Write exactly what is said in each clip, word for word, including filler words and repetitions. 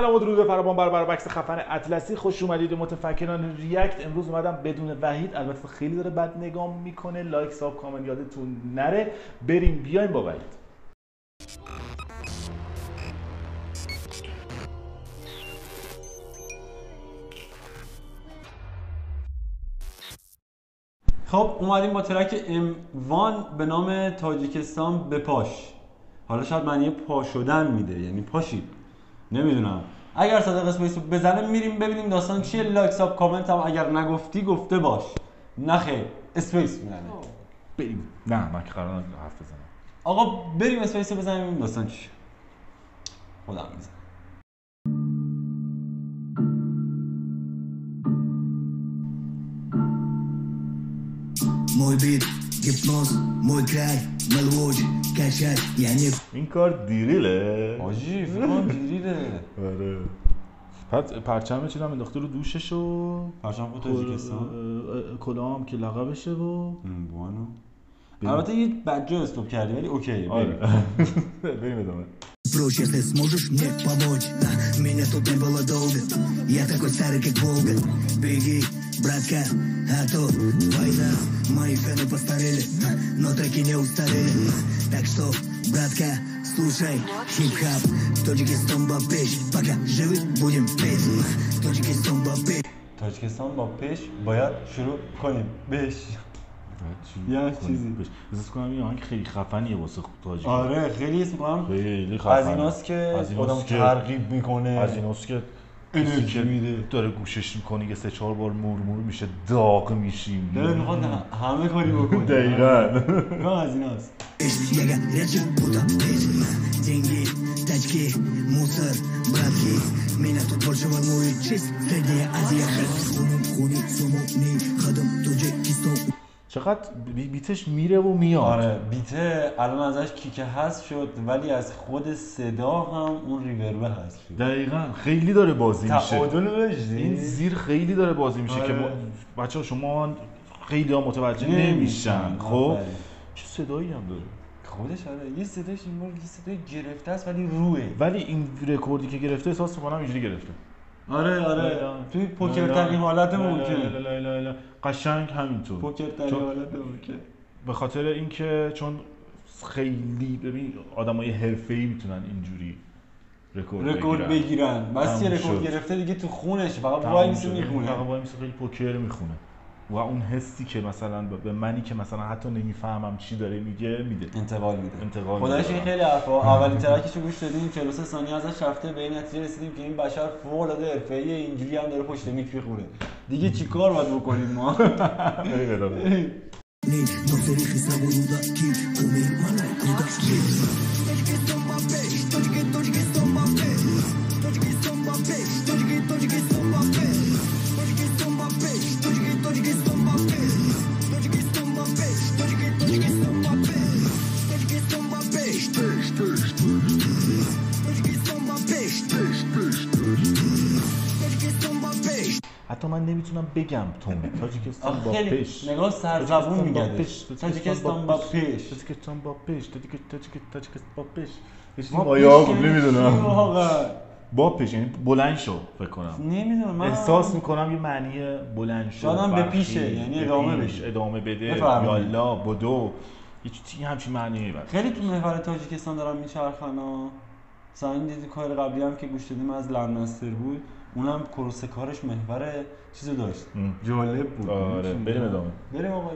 سلام و درود فراوان بر بربکس خفن اطلسی. خوش اومدید متفکران ریاکت. امروز اومدم بدون وحید، البته خیلی داره بد نگاه میکنه. لایک ساب کامنت یادتون نره. بریم بیایم با وحید. خب اومدیم با ترک ام وان به نام تاجیکستان به پاش. حالا شاید معنی پا شدن میده، یعنی پاشید، نمیدونم. اگر صادق اسپیس بزنه میریم ببینیم داستان چیه. لایک ساب کامنت هم اگر نگفتی گفته باش. نه خیر، اسپیس میزنه. بریم. نه من که قرار حرف بزنم. آقا بریم اسپیس بزنیم ببینیم داستان چیه. خودم میزنم. Мой бит, гипноз, мой край, мелодь, качать, я не... این کار دیریله. آجی فکر کنم دیریله. آره. بعد پرچم چیزام انداخته رو دوشش و پرچم خود تاجیکستان. کلام که لقبشه و بوانو. البته یه بجا استوب کردی ولی اوکی. آره. بریم ادامه. Прочь, если сможешь мне помочь. Меня тут не было долго. Я такой старый, как Волга. Беги, братка, а то война. Мои фены постарели, но треки не устарели. Так что, братка, слушай хип-хап. Таджикистан бапеш, пока живы будем петь. Таджикистан бапеш. تاجیکستان با پیش باید شروع کنیم بهش. یا چیزی احساس کنم این آهنگ خیلی خفنیه واسه تاجیک. آره خیلی اسم کنم خیلی خفنه. از ایناست که آدم ترغیب میکنه، از ایناست که انرژی میده، داره گوشش میکنه یه سه چهار بار مورمور میشه، داغ میشیم. داره میخواد همه کاری بکنه. دقیقاً نه از ایناست. Я горячий Будапешт. Деньги, тачки, мусор, братки. Меня тут больше волнует честь. Средняя Азия. Хуни, хуни, сумуни, ходом Таджикистан. چقدر بیتش میره و میاد. آره بیته الان ازش کیکه هست شد ولی از خود صدا هم اون ریوربه هست شد. دقیقاً خیلی داره بازی میشه. تعادل داشتی؟ این زیر خیلی داره بازی میشه. آره. که بچه‌ها شما خیلی ها متوجه نمیشن. خب چه صدایی هم داره خودش. آره یه صداش این بار یه صدای گرفته است ولی روحه. ولی این رکوردی که گرفته احساس می‌کنم اینجوری گرفته. آره آره توی پوکر ترین حالت ممکن. لا لا لا لا قشنگ همینطور. پوکر ترین حالت ممکن. به خاطر اینکه چون خیلی ببین آدمای حرفه‌ای میتونن اینجوری رکورد رکورد بگیرن. بس یه رکورد گرفته دیگه تو خونش فقط وای میسه میخونه. فقط وای میسه خیلی پوکر میخونه. و اون حسی که مثلا به منی که مثلا حتی نمیفهمم چی داره میگه میده، انتقال میده. انتقال خدایش این خیلی حرفا. اولین ترکشو گوش دادیم چهل و سه ثانیه ازش رفته به این نتیجه رسیدیم که این بشر فوق العاده حرفه‌ایه، اینجوری هم داره پشت میک میخونه. دیگه چیکار باید بکنیم ما؟ حتی من نمیتونم بگم تون تاجیکستان با پیش. نگاه سرزبون میگه تاجیکستان با پیش، تاجیکستان با پیش، تاجیکستان با پیش. مایا نمیدونم با پیش یعنی بلند شو فکر کنم. نمیدونم من احساس میکنم یه معنی بلند شو شادم به پیشه، یعنی ادامه بده، ادامه بده، یالا بدو، یه چیزی همچین معنیه. بعد خیلی تو محور تاجیکستان دارم میچرخن ها. مثلا این دیدی کار قبلی هم که گوش دادیم از لرنستر بود، اونم کروس کارش محور چیزو داشت. جالب بود. آره بریم ادامه. بریم آقا.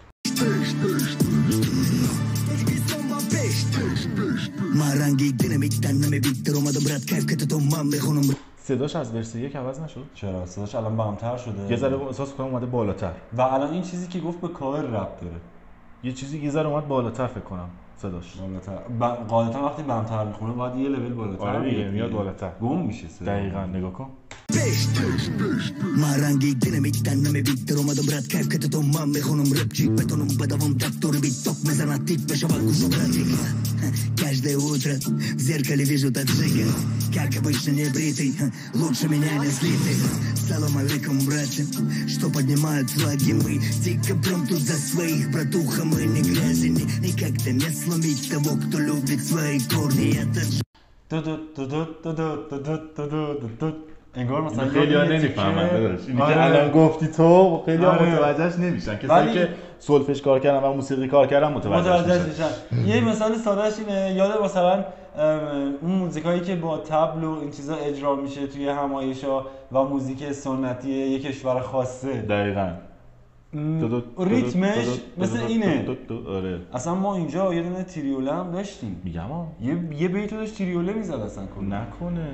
صداش از ورس یک عوض نشد؟ چرا؟ صداش الان بمتر شده. یه ذره احساس کنم اومده بالاتر. و الان این چیزی که گفت به کاور رپ داره. یه چیزی یه ذره اومد بالاتر فکر کنم صداش. بالاتر. غالبا وقتی بمتر میخونه باید یه لول بالاتر. آره دیگه میاد بالاتر. گم میشه صدا. دقیقاً نگاه کن. Маранги динамиттан нами биттер омадам брат кайф кататом мам мехонам рэпчик бетоном бадавам трактор бит ток мезанатик пешавал кушу братик. Каждое утро в зеркале вижу таджика, как обычно не бритый, лучше меня не слитый. Салам алейкум, братья, что поднимают флаги мы, дико прям тут за своих, братуха, мы не грязи, никогда не сломить того, кто любит свои корни. Это دو دو دو دو دو دو دو دو دو دو انگار مثلا خیلی ها نمیفهمن داداش اینی که الان گفتی تو خیلی ها متوجهش نمیشن کسایی که سولفش کار کردن و موسیقی کار کردن متوجه میشن. یه مثال سادهش اینه، یاد مثلا اون موزیکایی که با طبل و این چیزا اجرا میشه توی همایش‌ها و موزیک سنتی یک کشور خاصه، دقیقاً ریتمش مثل اینه. آره اصلا ما اینجا یه دونه تریوله هم داشتیم، میگم ها یه یه بیتو داشت تریوله میزد اصلا کلا. نکنه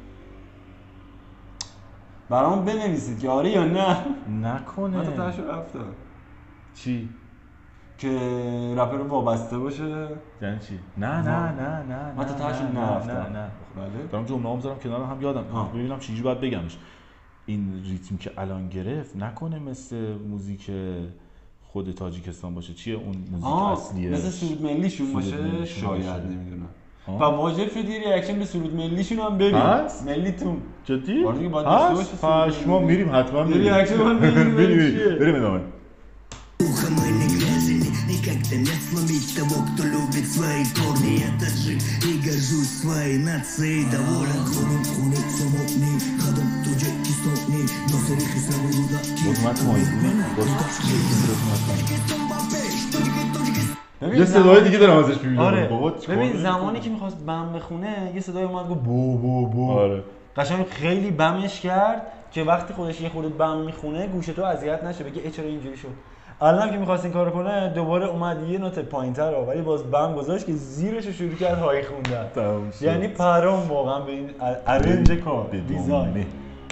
برام بنویسید که آره یا نه. نکنه من تا تاشو رفتم چی که رپر وابسته باشه. یعنی چی؟ نه نه نه نه من تا تاشو نرفتم. نه نه بله دارم جمله‌ام میذارم کنار هم یادم ببینم چجوری باید بگمش. این ریتم که الان گرفت نکنه مثل موزیک خود تاجیکستان باشه؟ چیه اون موزیک اصلیه؟ مثل سرود ملیشون باشه شاید، نمیدونم. و واجب شد یه ریاکشن به سرود ملیشون هم ببین. ملیتون جدی؟ آره دیگه باید داشته باشه. پشما میریم حتما میریم ریاکشن من ببینیم بریم بریم ادامه. Как-то не сломить того, кто любит свои корни. Я таджик и горжусь своей нацией. Доволен клоном, хунит, самотный. Ходом туджи и стопни. Но сырых и славы руда. Документ мой. یه صدای دیگه دارم ازش میبینم. آره ببین زمانی که میخواست بم بخونه یه صدای اومد گفت بو بو بو. آره قشنگ خیلی بمش کرد که وقتی خودش یه خورده بم میخونه گوش تو اذیت نشه، بگی چرا اینجوری شد. الان که می‌خواست این کارو کنه دوباره اومد یه نوت پایین‌تر آورد ولی باز بم گذاشت که زیرش رو شروع کرد های خوندن. یعنی پرام واقعا به این ارنج کار دیزاین.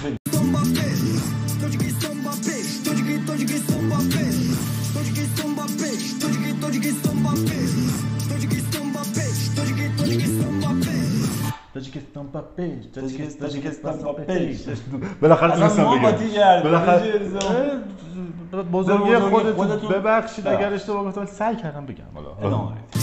تاجیکستان پاپیش تاجیکستان پاپیش بالاخره تونستم بگم. بالاخره بزرگی خودتون ببخشید اگر اشتباه گفتم، سعی کردم بگم. حالا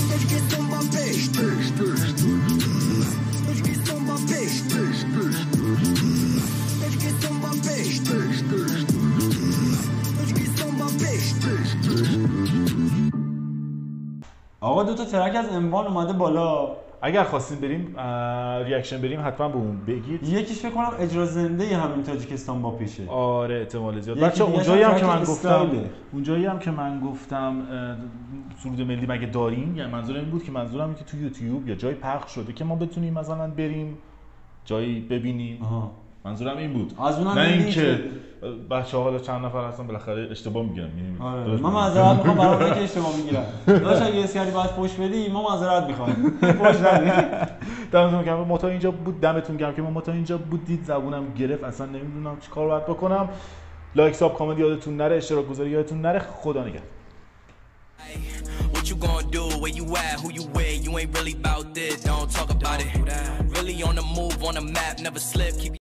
آقا دو تا ترک از انوان اومده بالا، اگر خواستیم بریم ریاکشن بریم حتما به اون بگید. یکیش فکر کنم اجرا زنده همین تاجیکستان با پیشه. آره احتمال زیاد. بچه اونجایی هم که من گفتم اونجایی هم که من گفتم سرود ملی مگه داریم، یعنی منظور این بود که منظورم اینه که تو یوتیوب یا جای پخش شده که ما بتونیم مثلا بریم جایی ببینیم. آها. منظورم این بود. نه اینکه بچه‌ها حالا چند نفر هستن بالاخره اشتباه میگیرن. آره من معذرت میخوام برای اونایی که اشتباه میگیرن. داش اگه اسکری باید پوش بدی ما معذرت میخوایم. پوش ندید. دمتون گرم متا اینجا بود، دمتون گرم که ما متا اینجا بودید. زبونم گرفت اصلا نمیدونم چیکار باید بکنم. لایک ساب کامنت یادتون نره، اشتراک گذاری یادتون نره. خدا نگهدار. What you gonna do? Where you at? Who you with? You ain't really about this. Don't talk about it. Really on the move, on the map, never slip. Keep